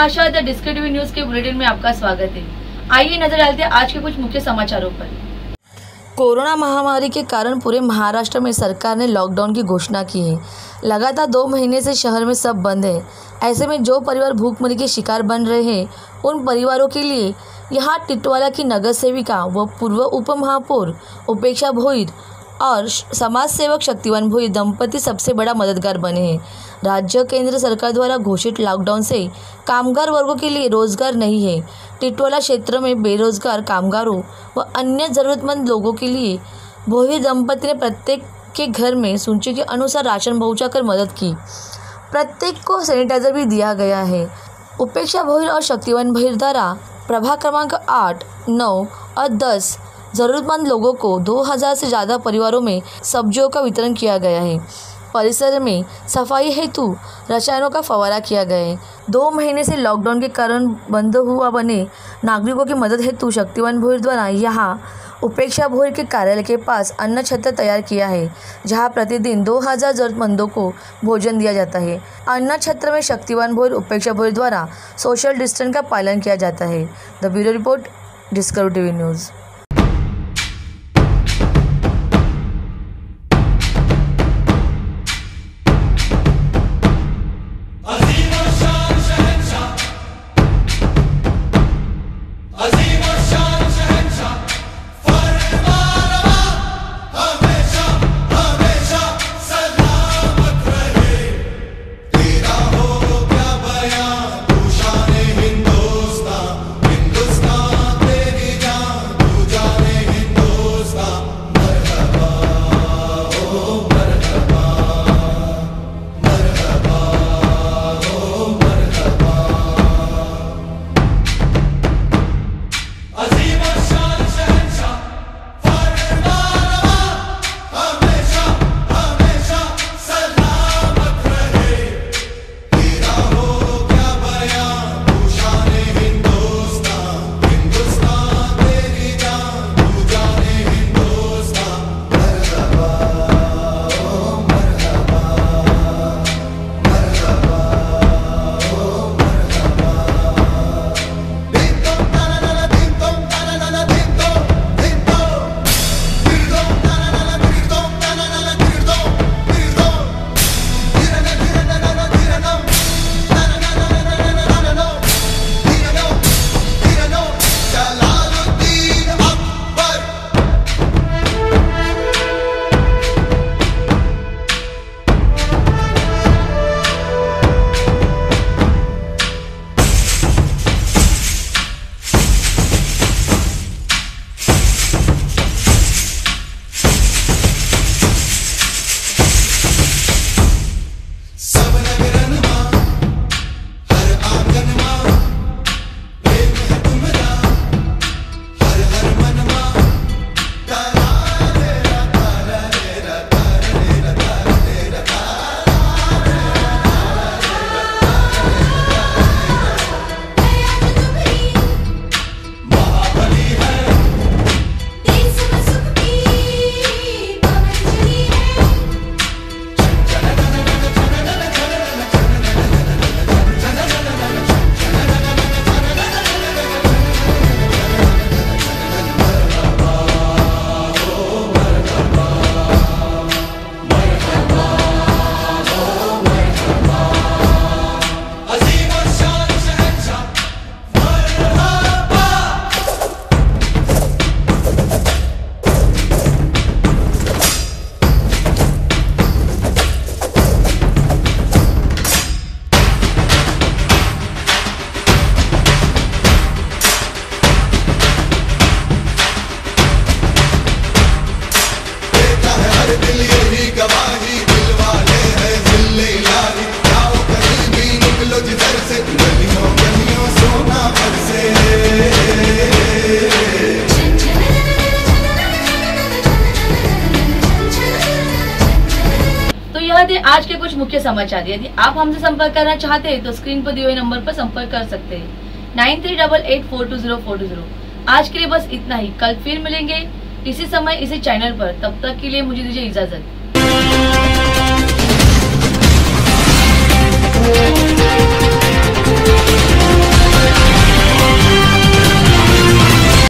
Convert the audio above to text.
Asha the Discover news के bulletin में आपका स्वागत है। आइए नजर डालते हैं आज के कुछ मुख्य समाचारों पर। कोरोना महामारी के कारण पूरे महाराष्ट्र में सरकार ने लॉकडाउन की घोषणा की है। लगातार 2 महीने से शहर में सब बंद है। ऐसे में जो परिवार भूखमरी के शिकार बन रहे हैं उन परिवारों के लिए यहाँ टिटवाला की नगर सेविका व पूर्व उप महापौर उपेक्षा भोईर और समाज सेवक शक्तिवान भोईर दंपति सबसे बड़ा मददगार बने हैं। राज्य केंद्र सरकार द्वारा घोषित लॉकडाउन से कामगार वर्गों के लिए रोजगार नहीं है। टिटवाला क्षेत्र में बेरोजगार कामगारों व अन्य ज़रूरतमंद लोगों के लिए भोईर दंपति ने प्रत्येक के घर में सूची के अनुसार राशन पहुंचाकर मदद की। प्रत्येक को सैनिटाइजर भी दिया गया है। उपेक्षा भोईर और शक्तिवान भोईर द्वारा प्रभाग क्रमांक 8, 9 और 10 ज़रूरतमंद लोगों को 2000 से ज़्यादा परिवारों में सब्जियों का वितरण किया गया है। परिसर में सफाई हेतु रसायनों का फव्वारा किया गया है। 2 महीने से लॉकडाउन के कारण बंद हुआ बने नागरिकों की मदद हेतु शक्तिवान भोईर द्वारा यहाँ उपेक्षा भोईर के कार्यालय के पास अन्न छत्र तैयार किया है, जहाँ प्रतिदिन 2000 ज़रूरतमंदों को भोजन दिया जाता है। अन्न छत्र में शक्तिवान भोईर उपेक्षा भोईर द्वारा सोशल डिस्टेंस का पालन किया जाता है। The bureau report, Discover TV news. थे आज के कुछ मुख्य समाचार। यदि आप हमसे संपर्क करना चाहते हैं तो स्क्रीन पर दिए हुए नंबर पर संपर्क कर सकते हैं 9388420420। आज के लिए बस इतना ही। कल फिर मिलेंगे इसी समय इसी चैनल पर। तब तक के लिए मुझे दीजिए इजाजत।